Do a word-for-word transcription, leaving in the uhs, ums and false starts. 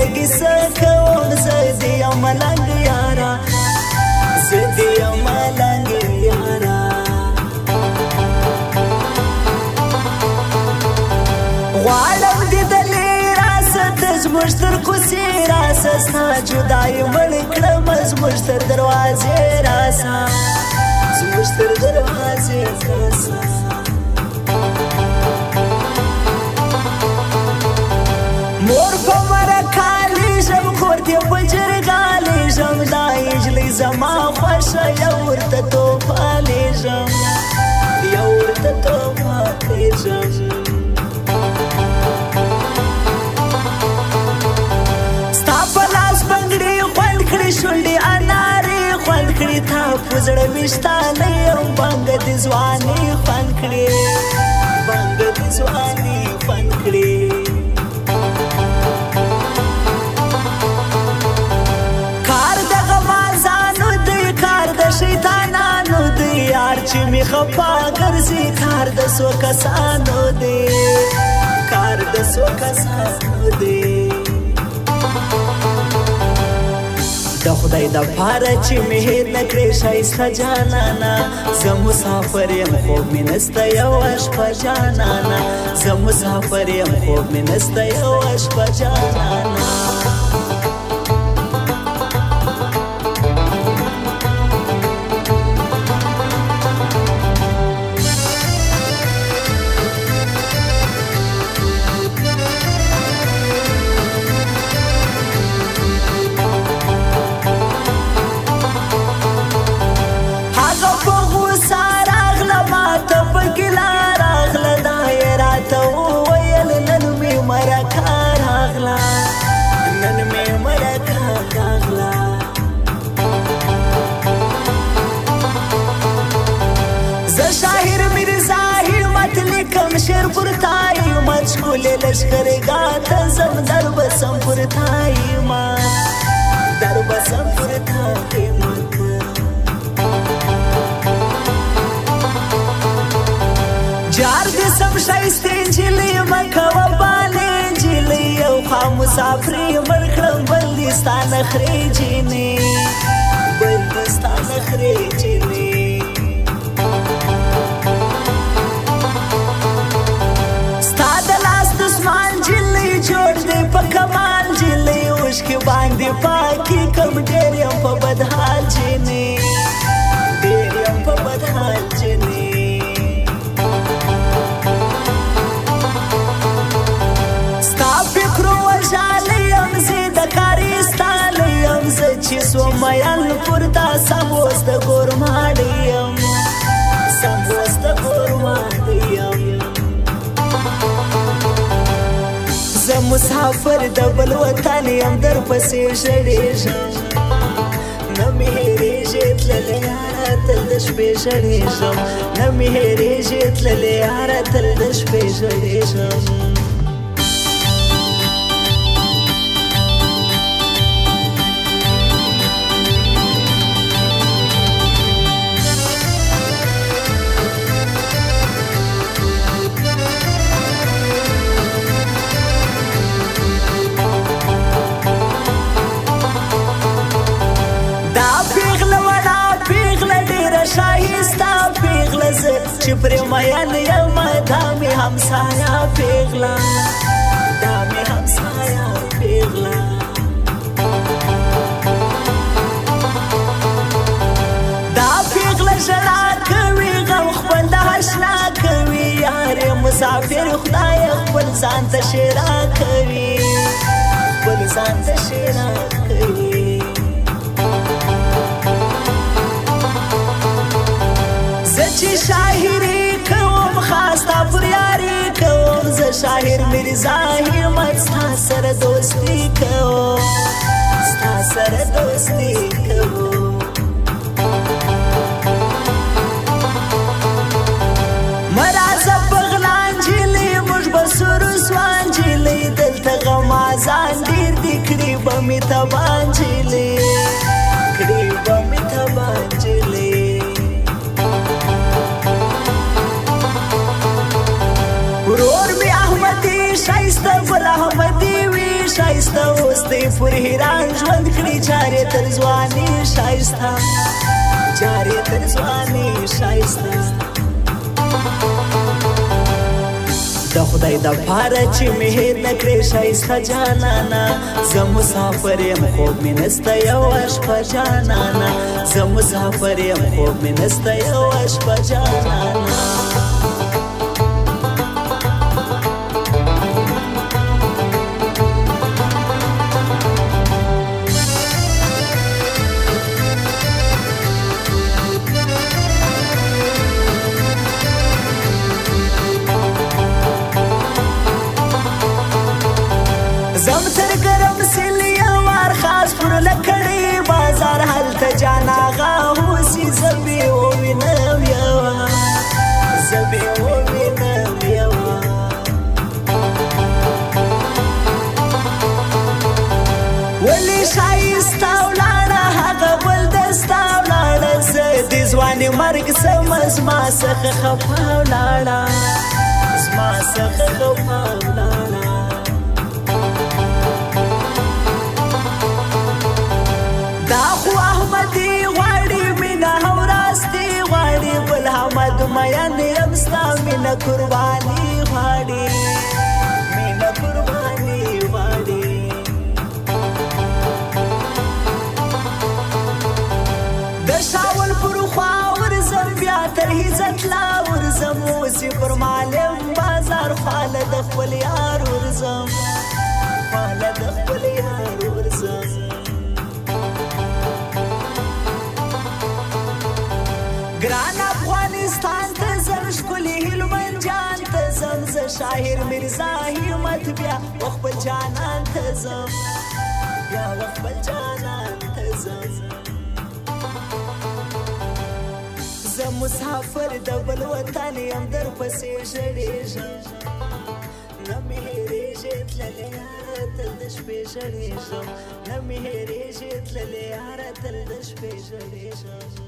زندگی سکوم زدی یا ملنگ یارا زدی یا ملنگ یارا غوالم دیدلی راست زموږ تر کوڅې راسه ستا جدایي مړ کړم زموږ تر دروازې راسه زموږ تر دروازې راسه مور په مرکه لیږم کور دې په جرګه لیږم دا نجلۍ زما خوښه یو ورته تحفه لیږم یو ورته تحفه لیږم شونډې انارې خوند کړي تا په زړه ویښتانه یم بنګه د ځواني خوند کړي بنګه د ځواني خوند کړي کار د غمازانو دی کار د شیطانانو دی یار چې مې خفا ګرځي کار د څو کسانو دی کار د څو کسانو دی د خدای د پاره چې مې هېر نه کړې ښایسته جانانه زه مسافر یم خوب مې نسته یوه شپه جانانه زه مسافر یم خوب مې نسته یوه شپه جانانه شیر پرتای مت شکولی لشکرگا تزم در بسم پرتای مت در بسم پرتای مت جار دسم شایسته انجلی مکو بالی انجلی او خواه مسافری مرکرم بلدستان خریجینی بلدستان خریجینی کمال جلی اوشکی باندې پاکی کم ډېر یم په بدحال جنې ډېر یم په بدحال جنې ستا فکرو وژالی یم زه د کاري ستالی یم زه چې سو میل پر تا سم اوس د ګورماډی یم سم اوس د ګورماډی یم زه مسافر د بل وطن یم در پسې ژړېږم نه مې هېرېږي تللی یاره تل د شپې ژړېږم نه مې هېرېږي تللی یاره تل د شپې ژړېږم چې پرې میین یم دا مې همسایه پیغله دا مې همسایه پیغله دا پیغله ژړا کوي غم خپل د اشنا کوي یار مسافر خدای خپل ځان ته شیرا کوي خپل ځان ته شیرا کوي چې شاعري کوم خاستا پر یاري کوم زه شاعر مرزا همت ستا سره دوستي کوم ستا سره دوستي کوم مرازه پغلا نجلۍ موږ به سور سوه نجلۍ دلته غمازان ډېر دي کړي به مې تبا نجلۍ کړي به مې تبا نجلۍ ورور می احمدی شایسته ګل احمدی وی شایسته اوس دی پر هیران ژوند کړي جارې تر ځواني ښایسته جارې تر ځواني ښایسته د خدای د پاره چې مې هېر نه کړې ښایسته جانانه زه مسافر یم خوب مې نسته یوه شپه جانانه زه مسافر یم خوب مې نسته یوه شپه جانانه زم تر ګرم سیلی وار خاص پر لکړی بازار هلته جان آغا اوسې زه بې ووینم یوه زه بې ووینم یوه ولې ښایسته ولاړه هغه بل دسته ولاړه زه د ځوانې مرګ سمه زما څخه خفه ولاړه زما څخه خفه ولاړه دا خو احمدي غواړي مینه هم راستي غواړي بل حمد مین یم ستا مینه قرباني غواړي مینه قرباني غواړي د شاول پر خوا ورځم بیا تر عزت لا ورځم اوسې پر معلم بازار خواله د خپل یار ورځم خواله د خپل یار ورځم ګران افغانستان ته ځم ښکلي هلمند جان ته ځم زه شاهر مرزا همت بیا و خپل جانان ته ځم بیا و خپل جانان ته ځم زه مسافر د بل وطن یم درپسې ژړېږم نه مې هېرېږي تللې یاره تل د شپې ژړېږم نه مې هېرېږي تللې یاره تل د شپې ژړېږم